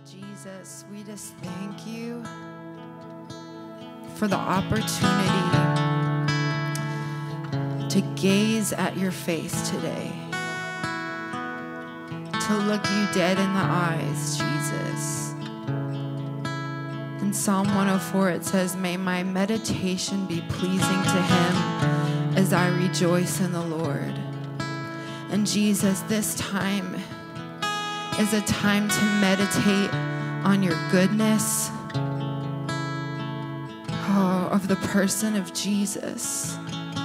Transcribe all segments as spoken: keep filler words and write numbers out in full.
Jesus, we just thank you for the opportunity to gaze at your face today, to look you dead in the eyes, Jesus. In Psalm one oh four, it says, may my meditation be pleasing to him as I rejoice in the Lord. And Jesus, this time is a time to meditate on your goodness, oh, of the person of Jesus.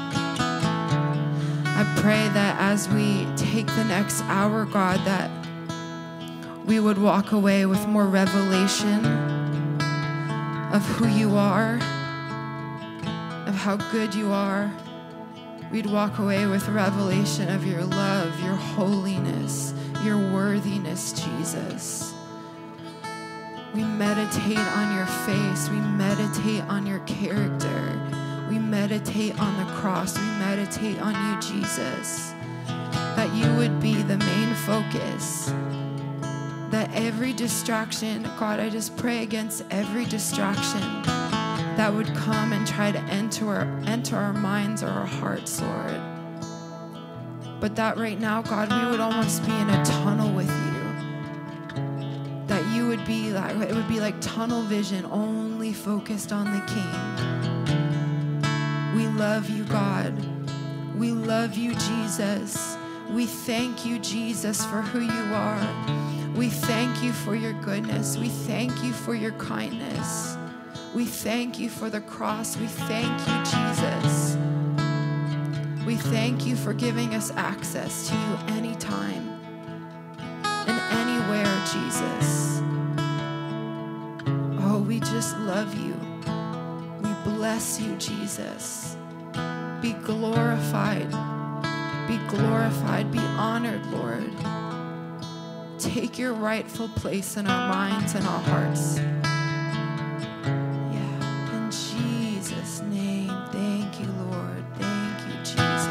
I pray that as we take the next hour, God, that we would walk away with more revelation of who you are, of how good you are. We'd walk away with revelation of your love, your holiness, your worthiness, Jesus. We meditate on your face. We meditate on your character. We meditate on the cross. We meditate on you, Jesus. That you would be the main focus. That every distraction, God, I just pray against every distraction that would come and try to enter our, enter our minds or our hearts, Lord. But that right now, God, we would almost be in a tunnel with you. That you would be like, it would be like tunnel vision, only focused on the King. We love you, God. We love you, Jesus. We thank you, Jesus, for who you are. We thank you for your goodness. We thank you for your kindness. We thank you for the cross. We thank you, Jesus. We thank you for giving us access to you anytime and anywhere, Jesus. Oh, we just love you. We bless you, Jesus. Be glorified. Be glorified. Be honored, Lord. Take your rightful place in our minds and our hearts. Yeah, in Jesus' name, thank you, Lord. Thank you, Jesus.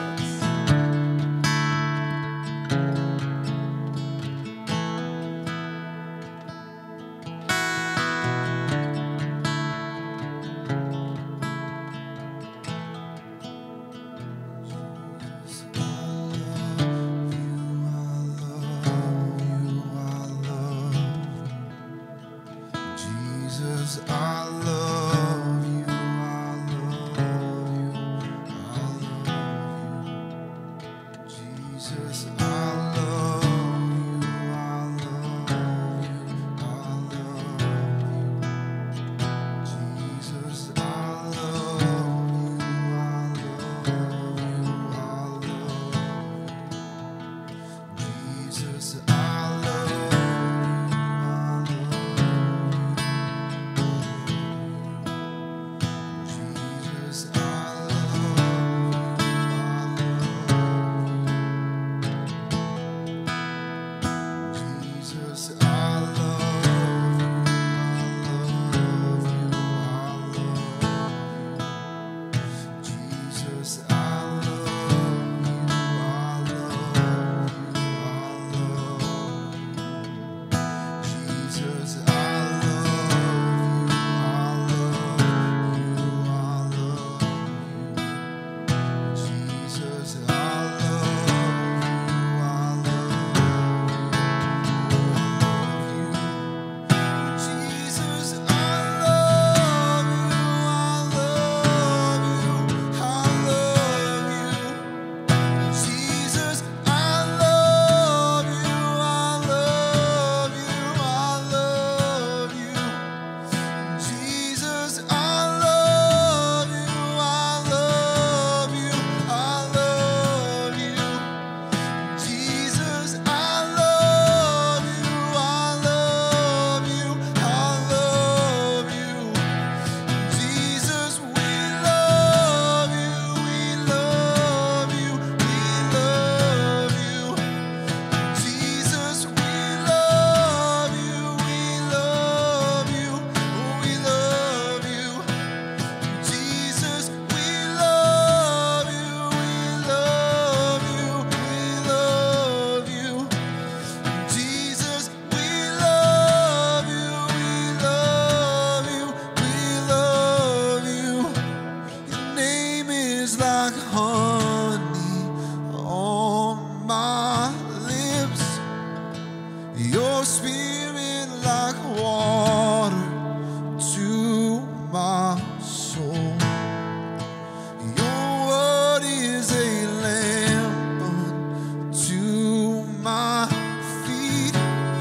I spirit like water to my soul. Your word is a lamp unto my feet.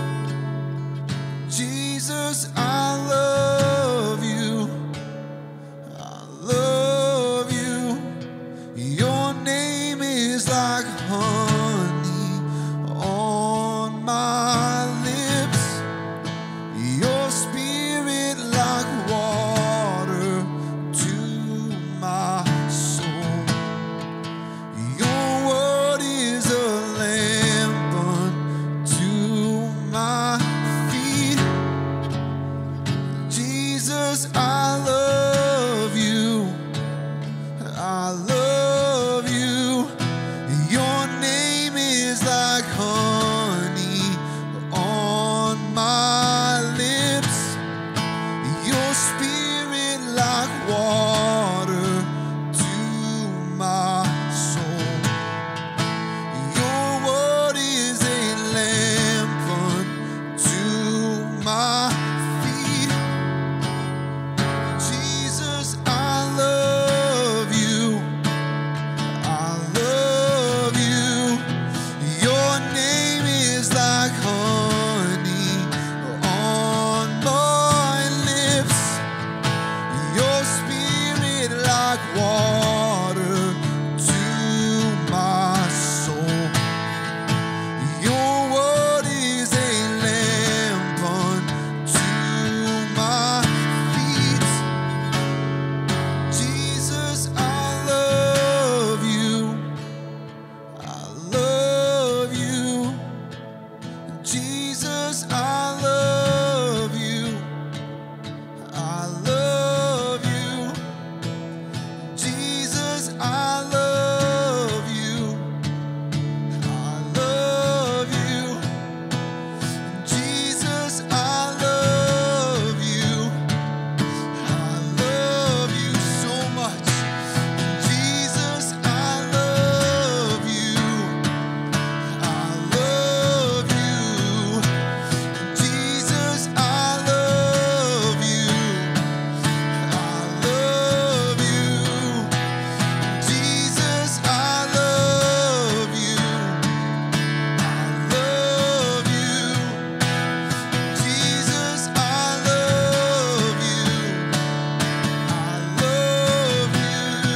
Jesus, I love you. I love you. Your name is like honey on my lips. Your spirit like water to my soul. Your word is a lamp unto my feet. Jesus, I love you. I love you. Your name is like honey on my lips. Your spirit like water to my soul. Your word is a lamp unto my feet. Jesus, I love you. I love you. Your name is like honey on my lips. Your spirit like water to my soul. Your word is a lamp unto my feet. Jesus, I love you. I love you. Jesus, I love you. I love you. Jesus, I love you. I love you. Jesus, I love you. I love you so much. Jesus, I love you. I love you. Jesus, I love you. I love you. Jesus, I love you. I love you. Jesus, I love you. I love you.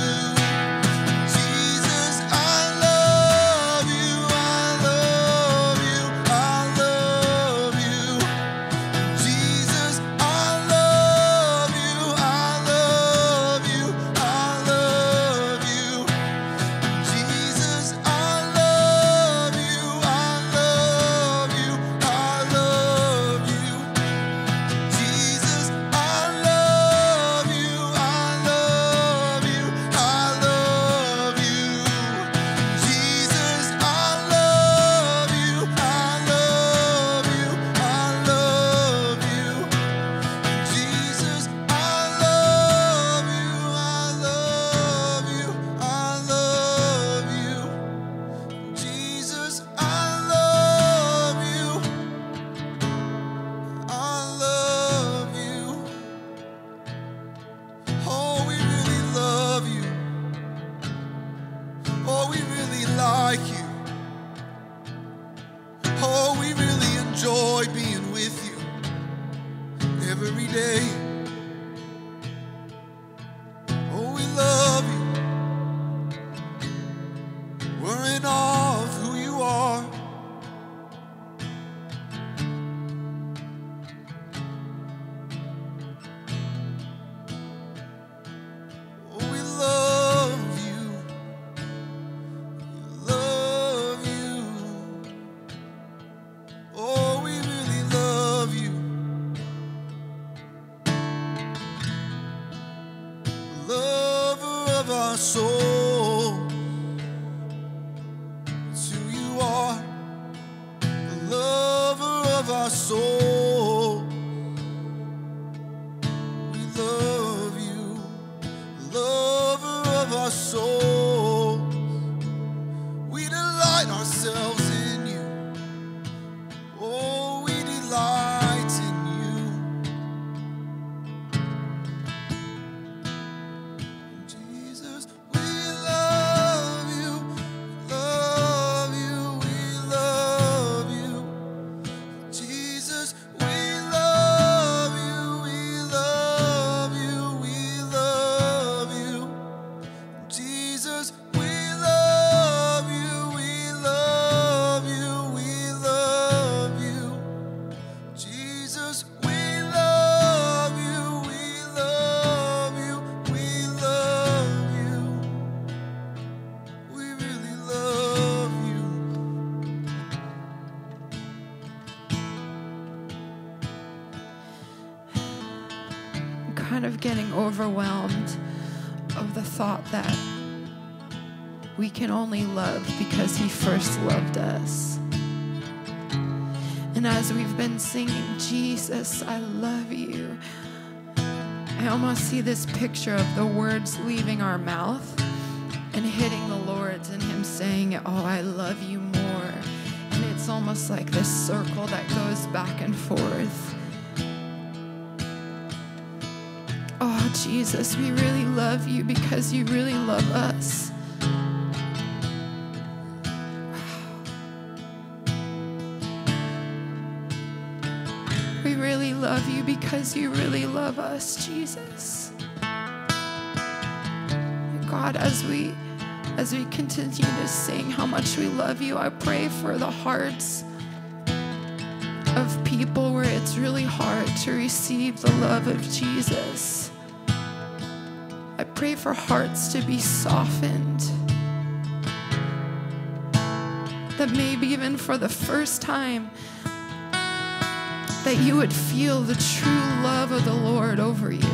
Jesus, I love you. I love you. I love you. Jesus, I love you. I love you. I love you. Jesus, I love you. I love you. I love you. Jesus, I love you. I love you. I love you. Jesus, I love you. I love you. I love you. Jesus, I love you. I love you. I love you. Jesus, I love you. I love you. Oh, we really love you. Oh, we really like you. Oh, we really enjoy being with you every day. Oh, we love you. We're in awe of who you are. Oh, we love you. We love you. Oh, we really love you. Lover of our soul. It's who you are. The lover of our soul. We love you. Lover of our soul. We delight ourselves in you. Oh, we delight kind of getting overwhelmed of the thought that we can only love because he first loved us. And as we've been singing, Jesus, I love you, I almost see this picture of the words leaving our mouth and hitting the Lord's and him saying, oh, I love you more. And it's almost like this circle that goes back and forth. Oh, Jesus, we really love you because you really love us. We really love you because you really love us, Jesus. God, as we as we continue to sing how much we love you, I pray for the hearts of people where it's really hard to receive the love of Jesus. I pray for hearts to be softened, that maybe even for the first time, that you would feel the true love of the Lord over you.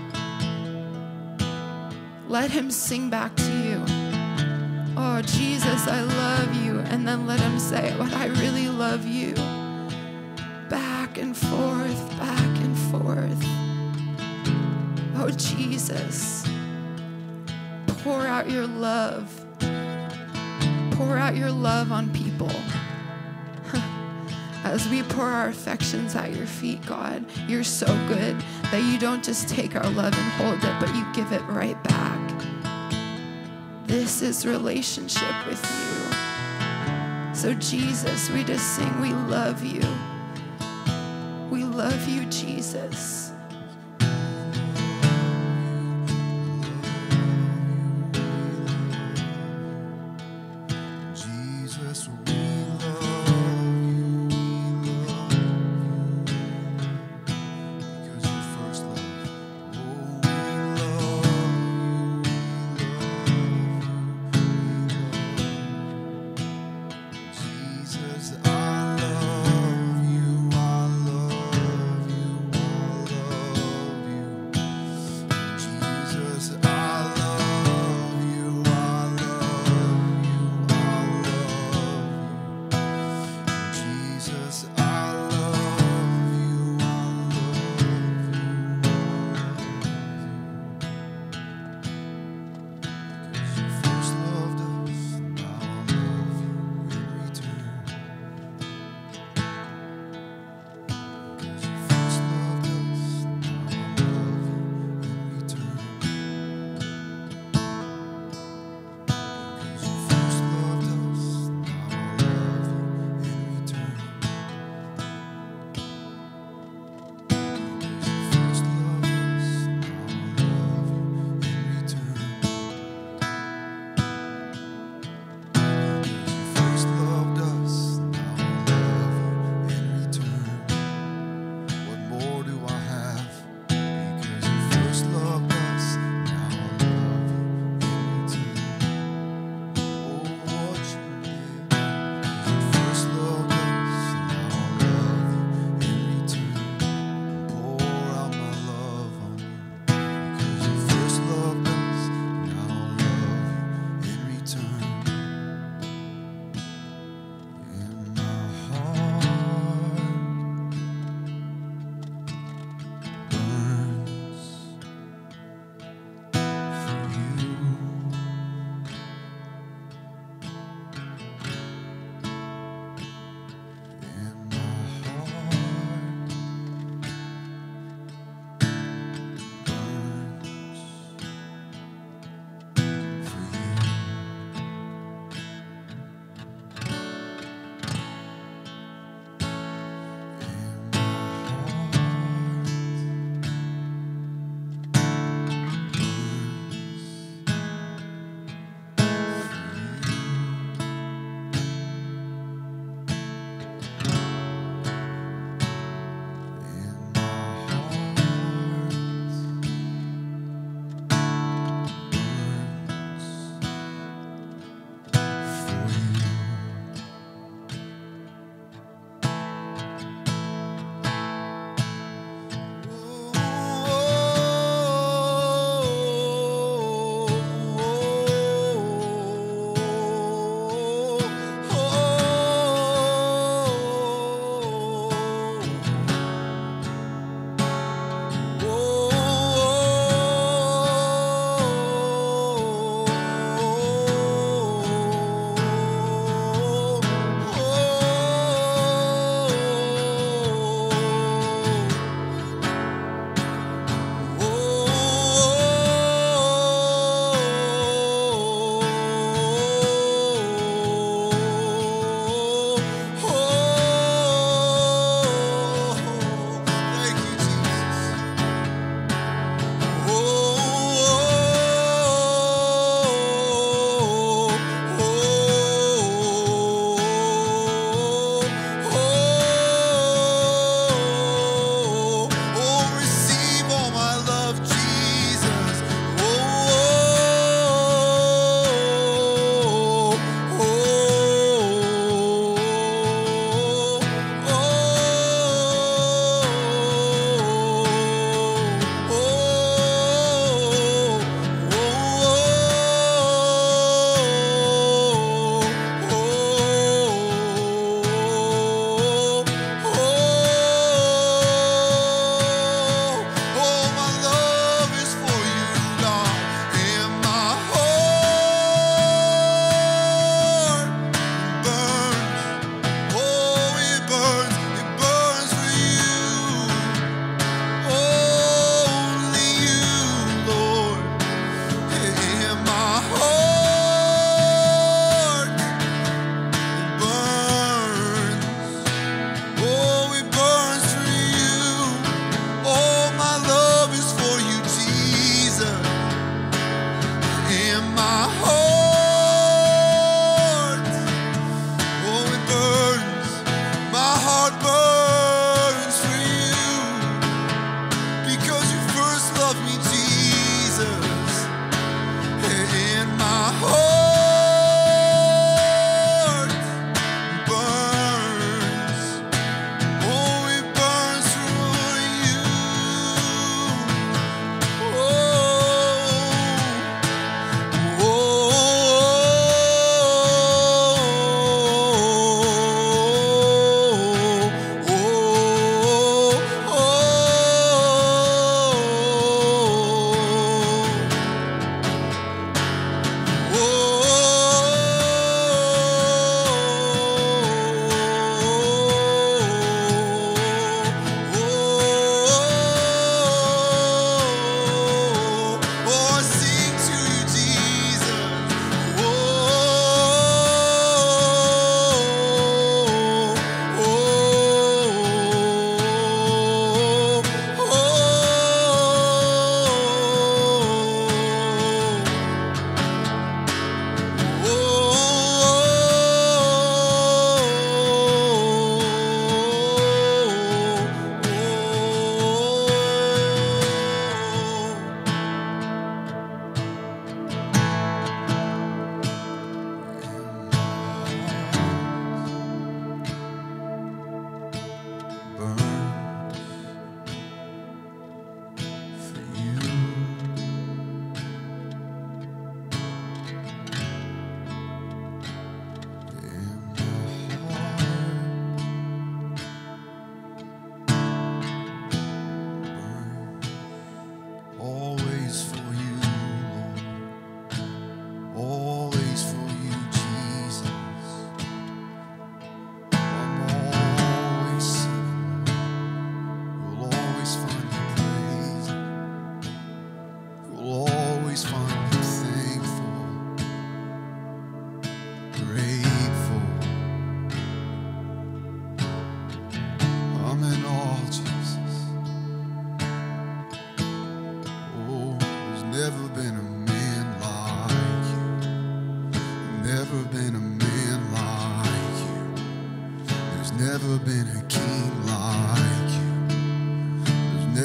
Let him sing back to you, oh, Jesus, I love you. And then let him say, but I really love you. Back and forth, back and forth. Oh, Jesus, pour out your love. Pour out your love on people. As we pour our affections at your feet, God, you're so good that you don't just take our love and hold it, but you give it right back. This is relationship with you. So Jesus, we just sing, we love you. We love you, Jesus. Jesus, I love you, I love you, I love you.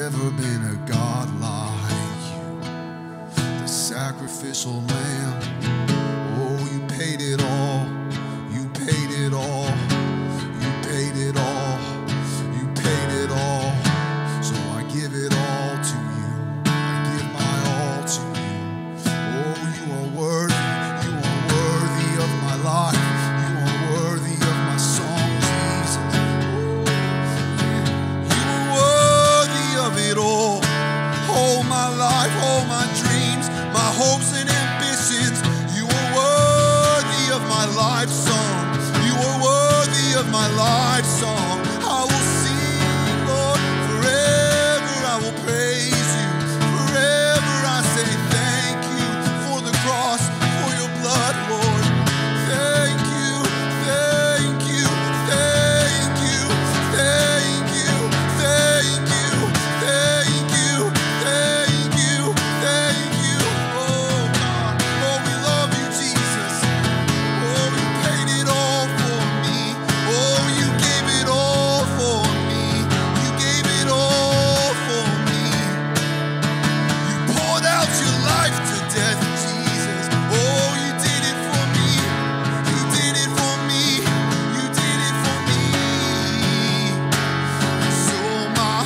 never been a God like you. The sacrificial lamb, oh, you paid it all. You paid it all. You paid it all. You paid it all. So I give it all to you. I give my all to you. Oh, you are worthy. You are worthy of my life. You are worthy of my song, Jesus. You are worthy of it all. All my life, all my dreams, my hopes and ambitions. You are worthy of my life song. You are worthy of my life song. I will sing, Lord, forever I will praise you. Forever I say thank you for the cross, for your blood, Lord. Thank you, thank you, thank you, thank you, thank you, thank you, thank you, thank you. Oh God, Lord, we love you, Jesus. Oh, you paid it all for me. Oh, you gave it all for me. You gave it all for me. You poured out your life to death, Jesus. Oh, you did it for me. You did it for me. You did it for me. So my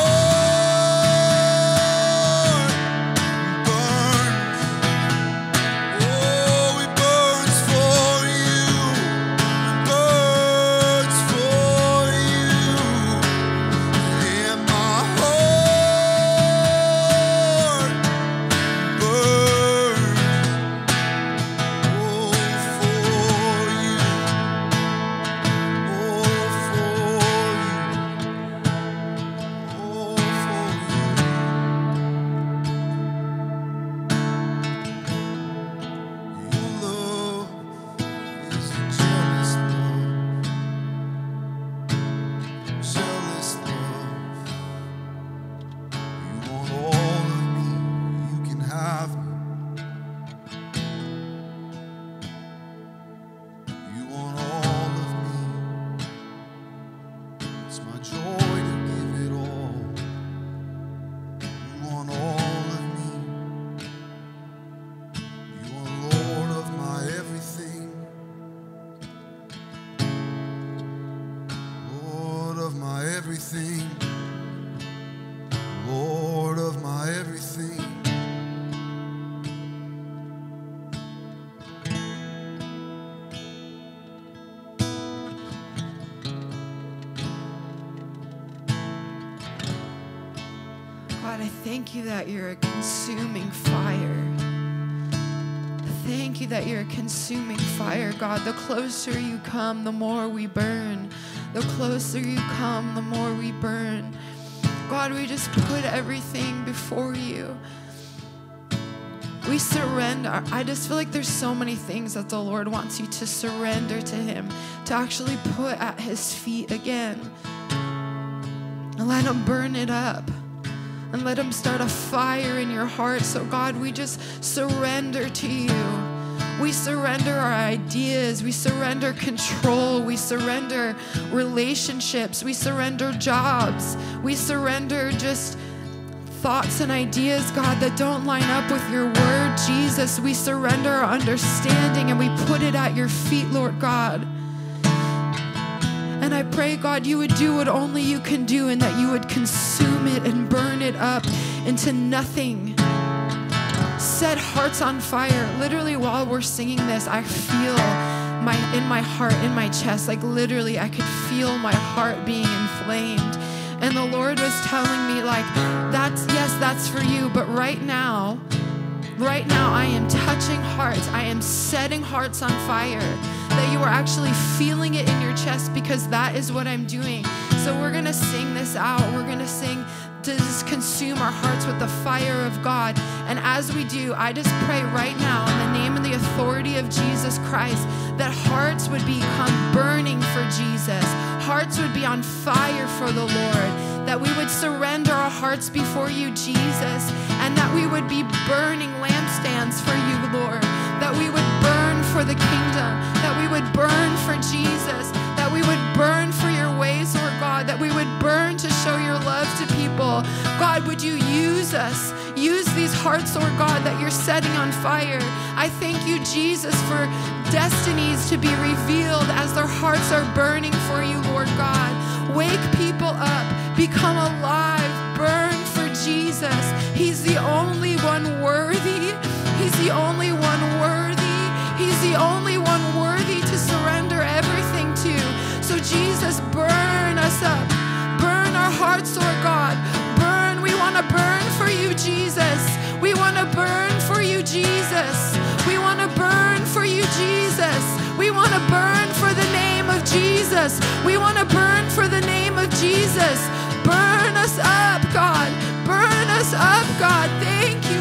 heart burns. Oh, it burns for you. It burns for you. And my heart burns. Oh, for you. Oh, for you. Oh, for you. Your love is a jealous love. Jealous love. You want all of me, you can have me. You want all of me. It's my joy to give it all. You want all of me. You are Lord of my everything. Lord of my everything. Lord of my everything. God, I thank you that you're a consuming fire. Thank you that you're a consuming fire, God. The closer you come, the more we burn. The closer you come, the more we burn. God, we just put everything before you. We surrender. I just feel like there's so many things that the Lord wants you to surrender to him, to actually put at his feet again. And let him burn it up. And let him start a fire in your heart. So God, we just surrender to you. We surrender our ideas. We surrender control. We surrender relationships. We surrender jobs. We surrender just thoughts and ideas, God, that don't line up with your word, Jesus. We surrender our understanding and we put it at your feet, Lord God. And I pray, God, you would do what only you can do and that you would consume it and burn it up into nothing. Set hearts on fire. Literally, while we're singing this, I feel my in my heart, in my chest, like literally I could feel my heart being inflamed. And the Lord was telling me, like, that's, yes, that's for you. But right now, right now, I am touching hearts. I am setting hearts on fire. That you are actually feeling it in your chest, because that is what I'm doing. So we're going to sing this out. We're going to sing to just consume our hearts with the fire of God. And as we do, I just pray right now in the name and the authority of Jesus Christ that hearts would become burning for Jesus. Hearts would be on fire for the Lord. That we would surrender our hearts before you, Jesus. And that we would be burning lampstands for you, Lord. That we would burn for the kingdom. That we would burn for Jesus. That we would burn for your ways, Lord God. That we would burn to show your love to people. God, God, would you use us? Use these hearts, Lord God, that you're setting on fire. I thank you, Jesus, for destinies to be revealed as their hearts are burning for you, Lord God. Wake people up, become alive, burn for Jesus. He's the only one worthy. He's the only one worthy. He's the only one worthy to surrender everything to. So Jesus, burn us up. Burn our hearts, Lord God. Burn. We want to burn for you, Jesus. We want to burn for you, Jesus. We want to burn for you, Jesus. We want to burn for the name of Jesus. We want to burn for the name of Jesus. Burn us up, God. Burn us up, God. Thank you.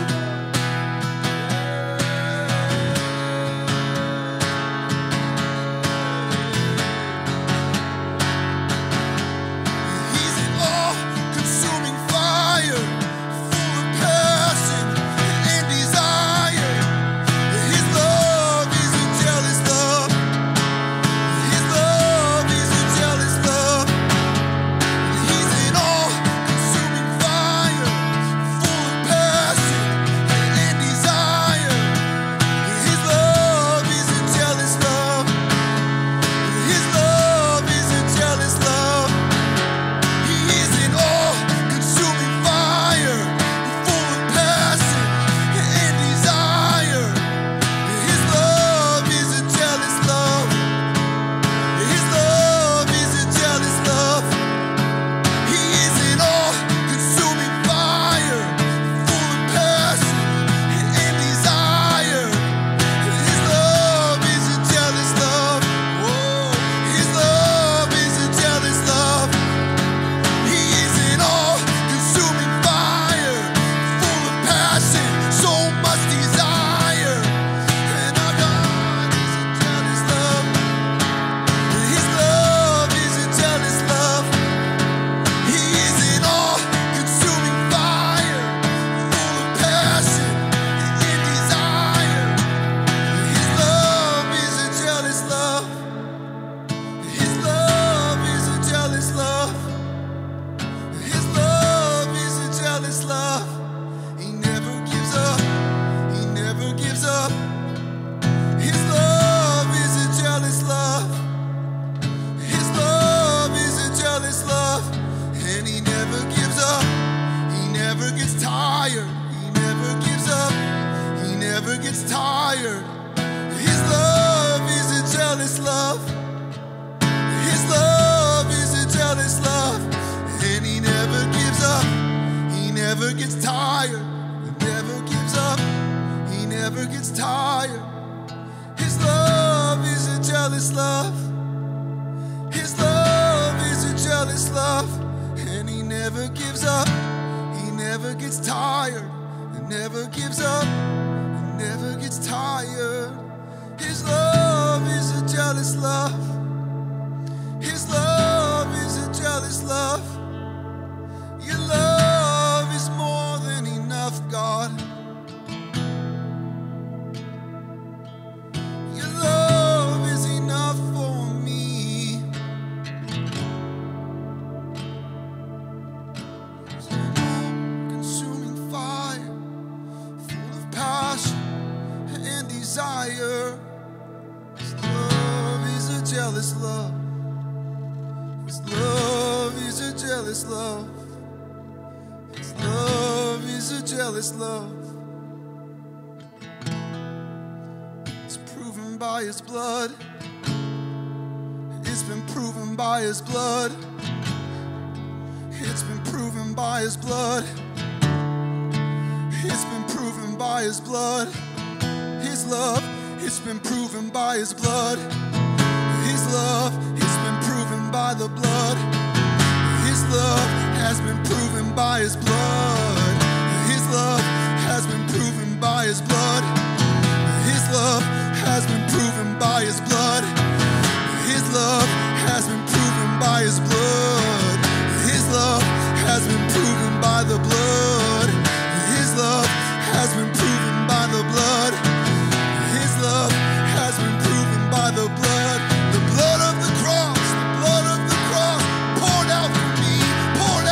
Poured out for me, poured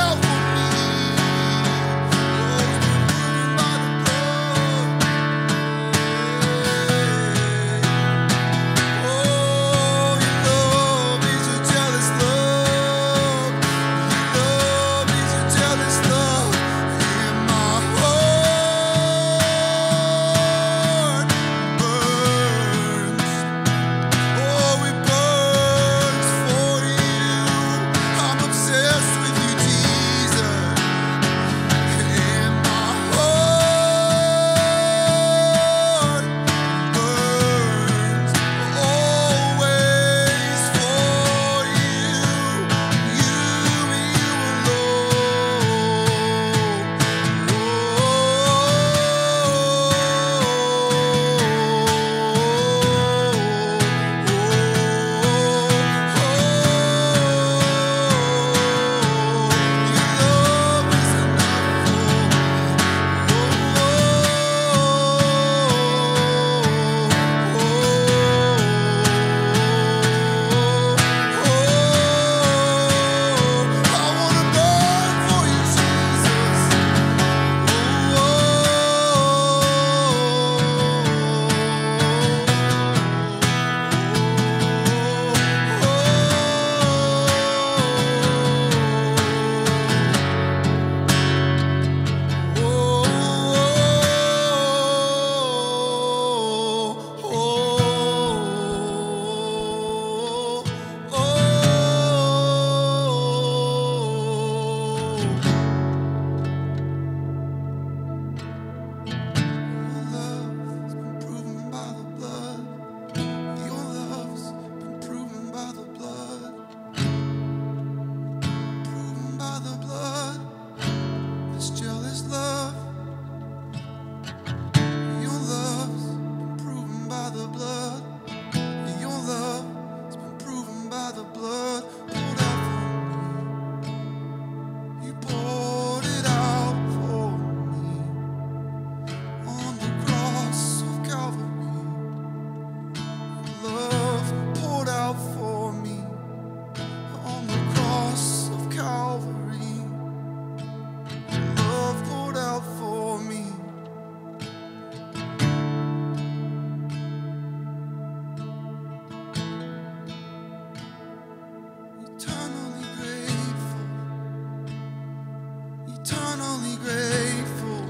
eternally grateful,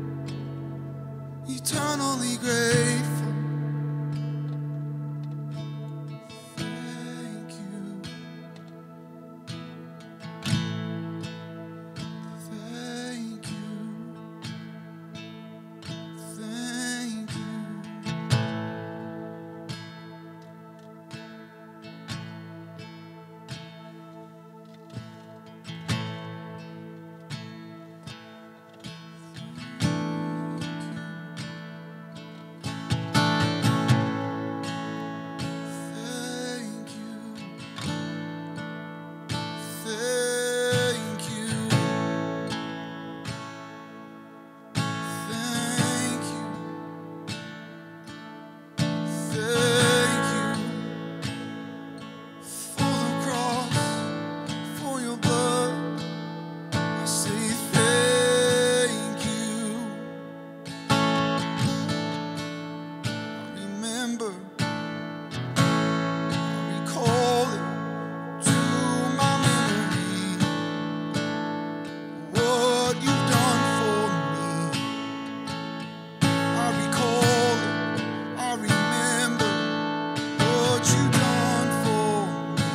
eternally grateful. Thank you. Thank you. Thank you. Thank you. Thank you. Thank you. Thank you for the cross, for your blood. I say thank you. I remember, I recall it to my memory, what you've done for me. I recall it, I remember what you've done for me.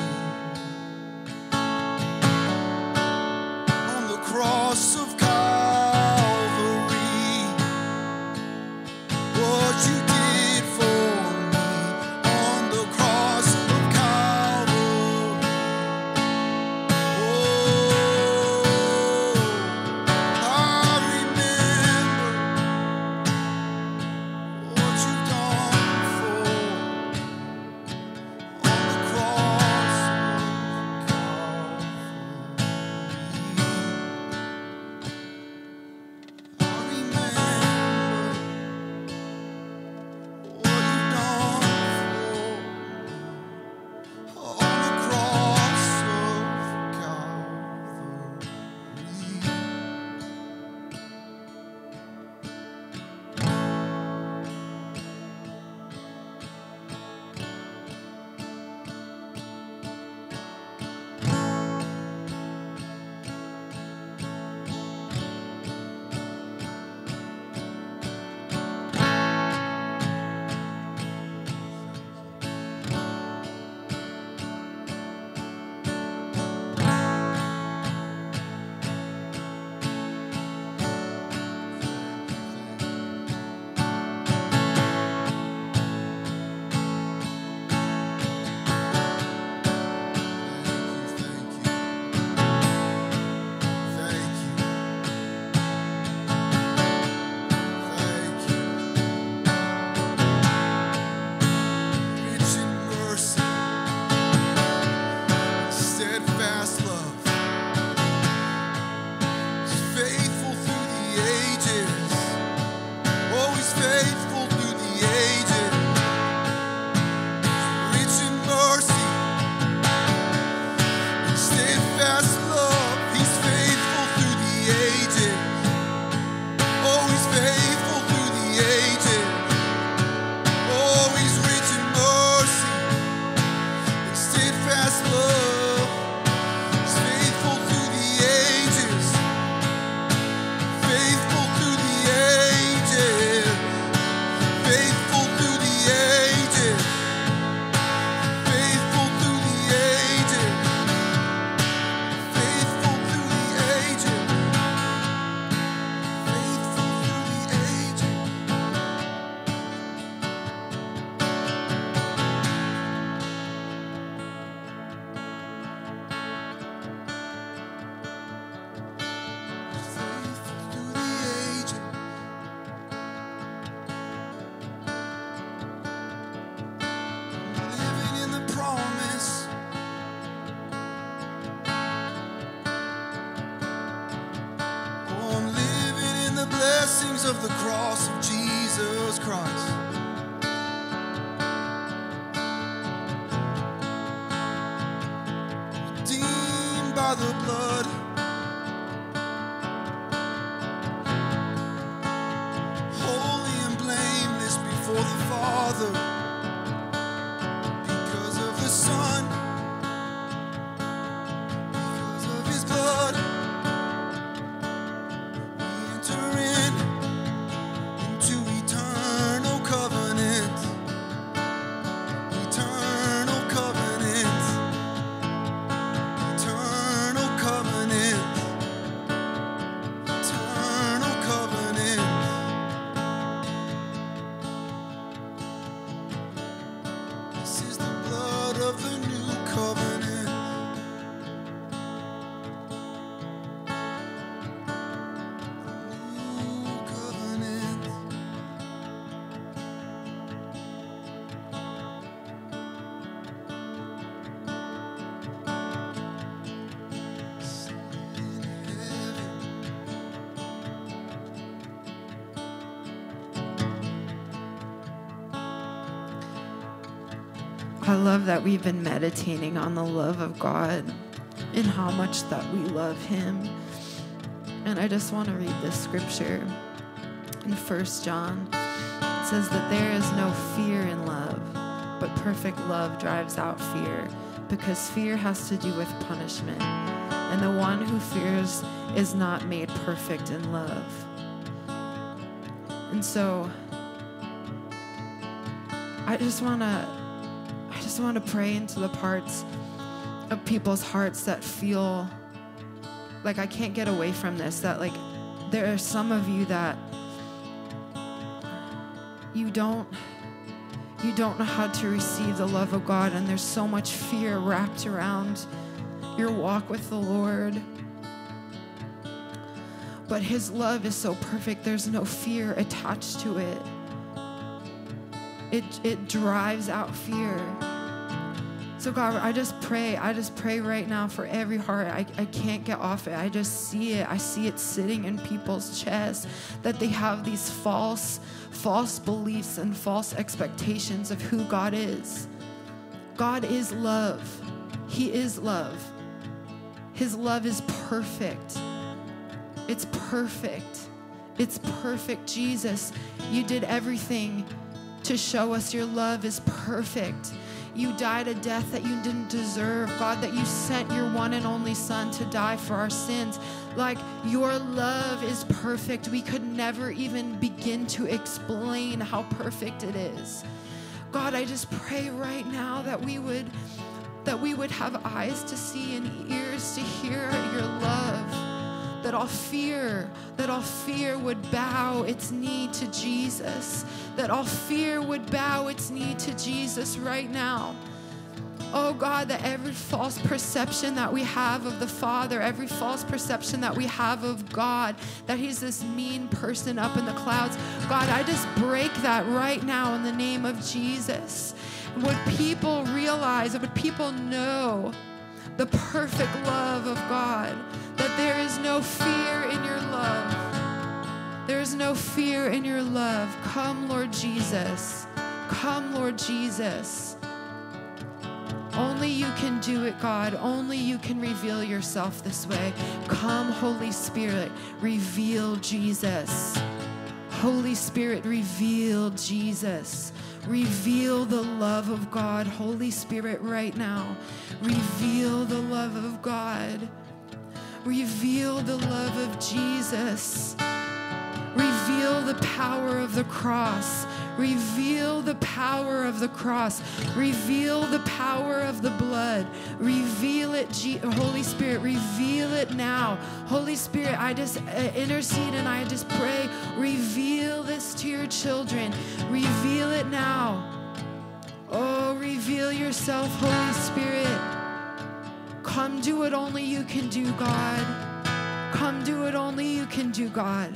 On the cross of Calvary, what you did for me. On the cross of Calvary, oh, I remember what you've done for me. On the cross of Calvary, I blessings of the cross of Jesus Christ. Redeemed by the blood, holy and blameless before the Father, because of the Son, because of His blood. I love that we've been meditating on the love of God and how much that we love him. And I just want to read this scripture in First John. It says that there is no fear in love, but perfect love drives out fear, because fear has to do with punishment. And the one who fears is not made perfect in love. And so I just want to I just want to pray into the parts of people's hearts that feel like I can't get away from this, that like there are some of you that you don't you don't know how to receive the love of God, and there's so much fear wrapped around your walk with the Lord. But his love is so perfect, there's no fear attached to it. It it drives out fear. So God, I just pray, I just pray right now for every heart. I, I can't get off it. I just see it. I see it sitting in people's chests, that they have these false, false beliefs and false expectations of who God is. God is love. He is love. His love is perfect. It's perfect. It's perfect. Jesus, you did everything to show us your love is perfect. You died a death that you didn't deserve. God, that you sent your one and only son to die for our sins. Like, your love is perfect. We could never even begin to explain how perfect it is. God, I just pray right now that we would, that we would have eyes to see and ears to hear your love. That all fear, that all fear would bow its knee to Jesus. That all fear would bow its knee to Jesus right now. Oh God, that every false perception that we have of the Father, every false perception that we have of God, that he's this mean person up in the clouds, God, I just break that right now in the name of Jesus. Would people realize, would people know the perfect love of God? That there is no fear in your love. There is no fear in your love. Come, Lord Jesus. Come, Lord Jesus. Only you can do it, God. Only you can reveal yourself this way. Come, Holy Spirit, reveal Jesus. Holy Spirit, reveal Jesus. Reveal the love of God. Holy Spirit, right now, reveal the love of God. Reveal the love of Jesus. Reveal the power of the cross. Reveal the power of the cross. Reveal the power of the blood. Reveal it, G- Holy Spirit. Reveal it now. Holy Spirit, I just uh, intercede and I just pray. Reveal this to your children. Reveal it now. Oh, reveal yourself, Holy Spirit. Come do what only you can do, God. Come do what only you can do, God.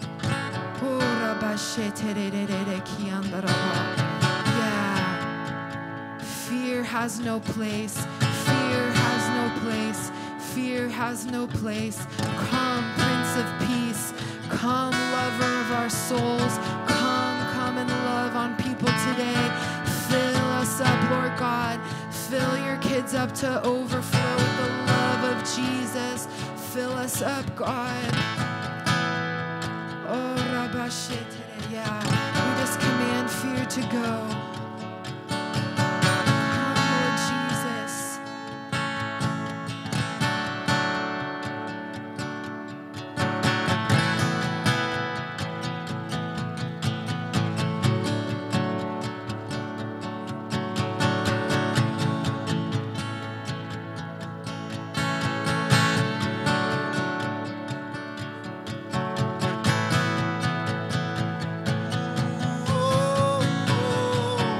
Yeah. Fear has no place. Fear has no place. Fear has no place. Come, Prince of Peace. Come, lover of our souls. Come, come and love on people today. Fill us up, Lord God. Fill your kids up to overflow with the love of Jesus. Fill us up, God. Oh, Rabashete. Yeah, we just command fear to go. Come, Lord Jesus. Oh, oh.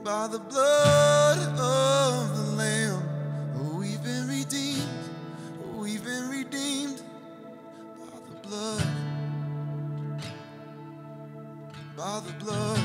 By the blood of the Lamb, we've been redeemed. We've been redeemed by the blood. By the blood.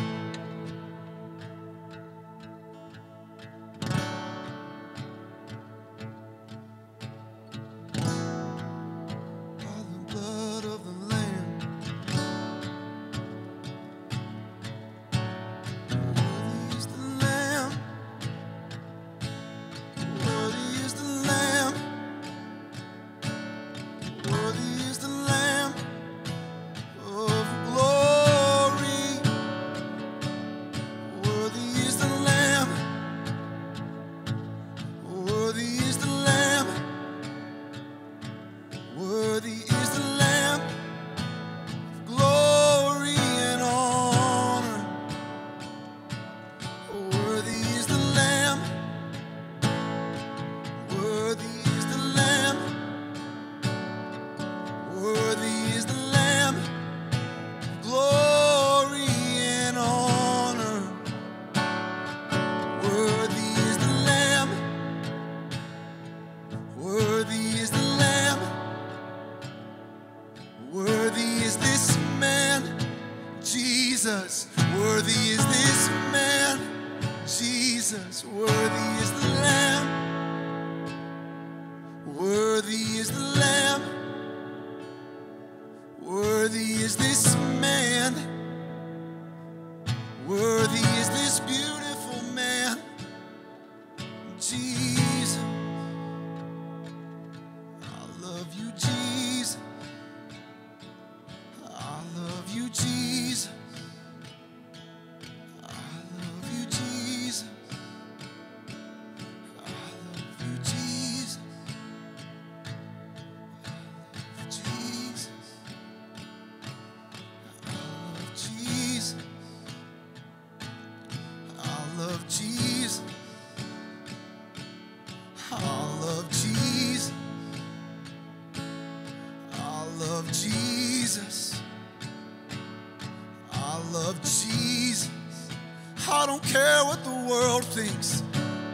I don't care what the world thinks,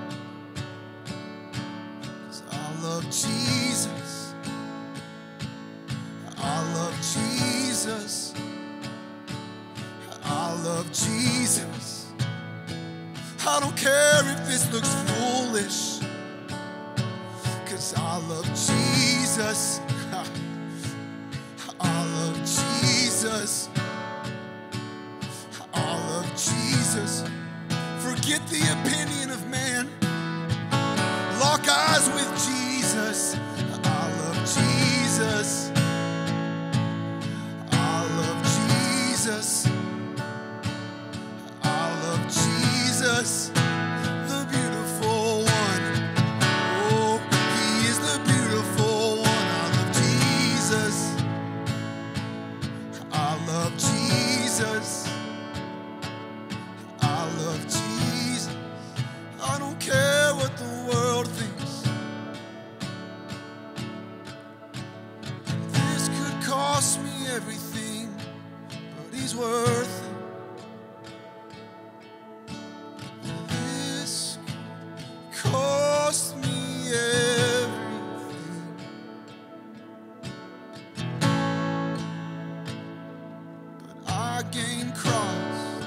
'cause I love Jesus. I love Jesus. I love Jesus. I don't care if this looks foolish, 'cause I love Jesus. I love Jesus. I love Jesus. Forget the opinion of man. Lock eyes with Jesus. I love Jesus. I love Jesus. I love Jesus. The beautiful one. Oh, he is the beautiful one. I love Jesus. I love Jesus. I love Jesus. I don't care what the world thinks. This could cost me everything, but he's worth it. This could cost me everything, but I gain Christ.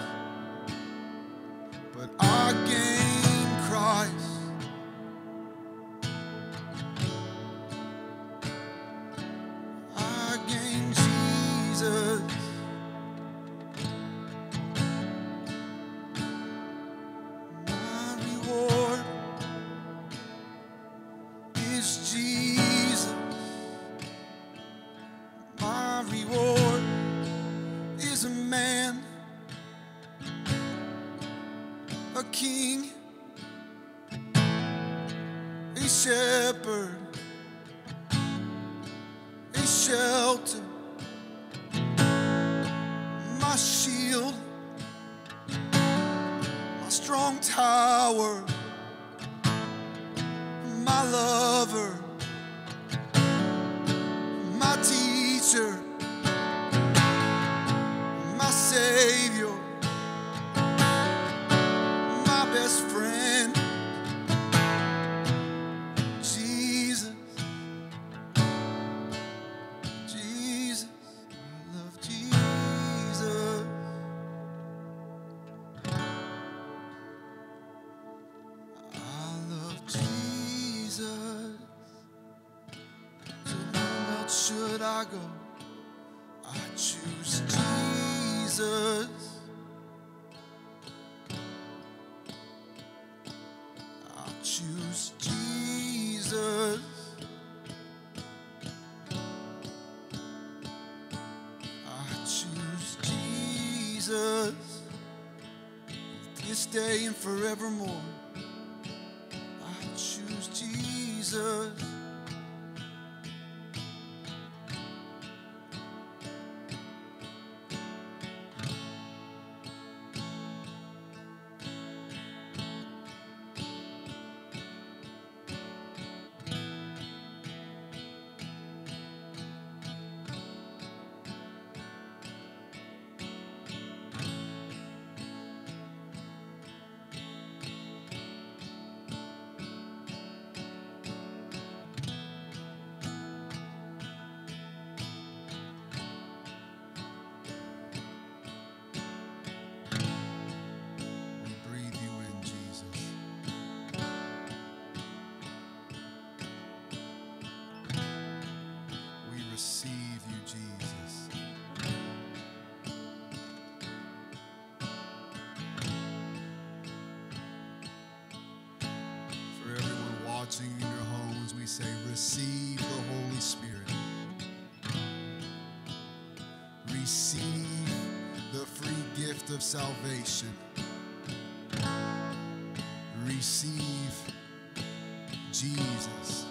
But I gain Christ. I gain Jesus. My reward is Jesus. My reward is a man, a king, a shepherd, a shelter, my shield, my strong tower, my lover, my teacher, my Savior, my I go. I choose Jesus. I choose Jesus. I choose Jesus. This day and forevermore. I choose Jesus. In your homes, we say, receive the Holy Spirit. Receive the free gift of salvation. Receive Jesus.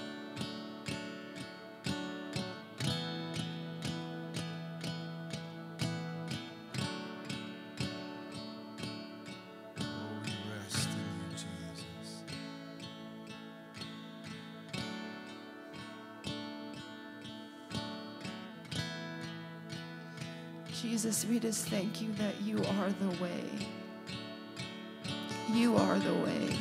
Jesus, we just thank you that you are the way. You are the way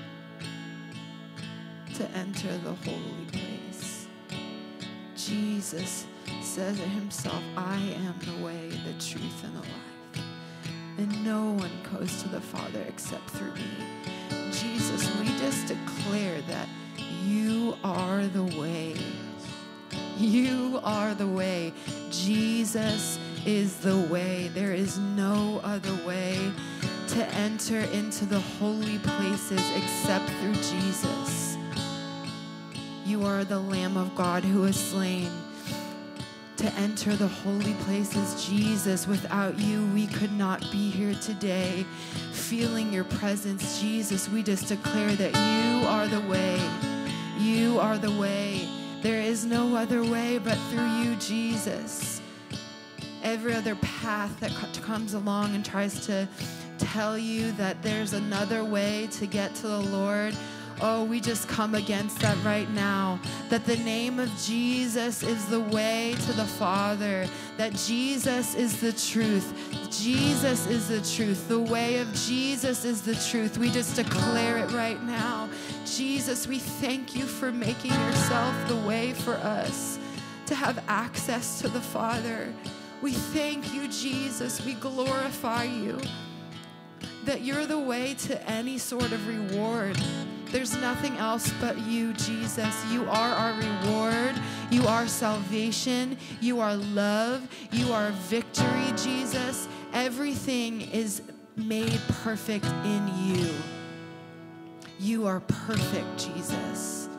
to enter the holy place. Jesus says it himself, I am the way, the truth, and the life. And no one goes to the Father except through me. Jesus, we just declare that you are the way. You are the way. Jesus is the way. There is no other way to enter into the holy places except through Jesus. You are the Lamb of God who was slain to enter the holy places. Jesus, without you, we could not be here today feeling your presence. Jesus, we just declare that you are the way. You are the way. There is no other way but through you, Jesus. Every other path that comes along and tries to tell you that there's another way to get to the Lord, oh, we just come against that right now. That the name of Jesus is the way to the Father. That Jesus is the truth. Jesus is the truth. The way of Jesus is the truth. We just declare it right now. Jesus, we thank you for making yourself the way for us to have access to the Father. We thank you, Jesus. We glorify you. That you're the way to any sort of reward. There's nothing else but you, Jesus. You are our reward. You are salvation. You are love. You are victory, Jesus. Everything is made perfect in you. You are perfect, Jesus.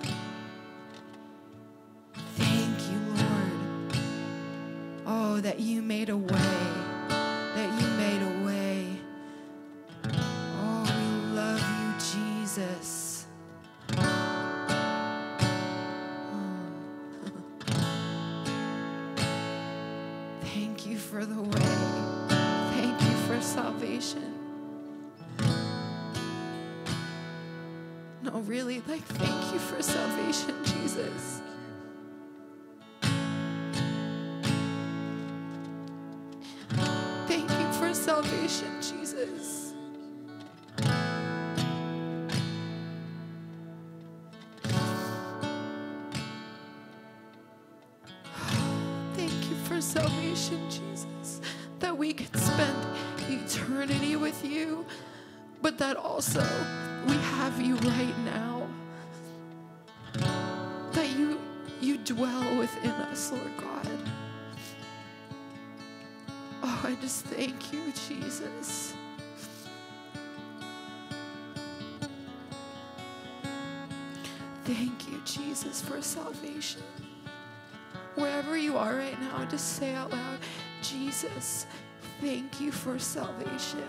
Thank you, Lord. Oh, that you made a way. That you made a way. Oh, we love you, Jesus. Thank you for the way. Thank you for salvation. No, really, like, thank you for salvation, Jesus. Thank you for salvation, Jesus. Thank you for salvation, Jesus, that we can spend eternity with you, but that also we have you right now. That you you dwell within us, Lord God. Oh, I just thank you, Jesus. Thank you, Jesus, for salvation. Wherever you are right now, just say out loud, Jesus, thank you for salvation.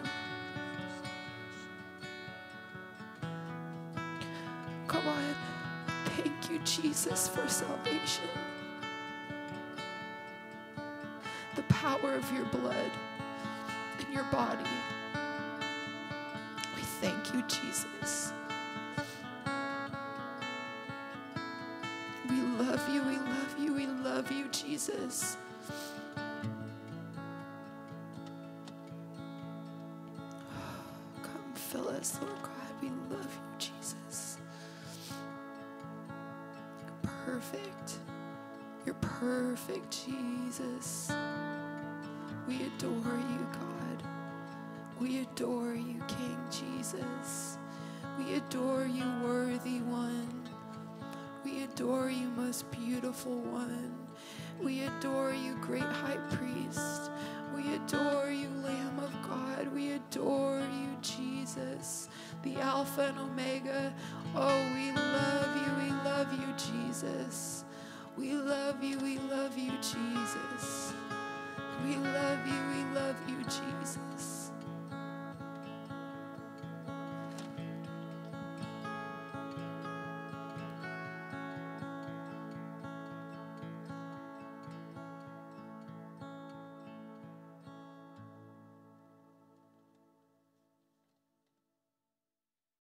Come on. Thank you, Jesus, for salvation. The power of your blood in your body. We thank you, Jesus. We love you, we love you, we love you, Jesus. Come fill us, Lord God. We love you, Jesus. You're perfect. You're perfect, Jesus. We adore you, God. We adore you, King Jesus. We adore you, worthy one. We adore you, most beautiful one. We adore you, great high priest. We adore you, Lamb of God. We adore you, Jesus, the Alpha and Omega. Oh, we love you. We love you, Jesus. We love you. We love you, Jesus. We love you. We love you, Jesus.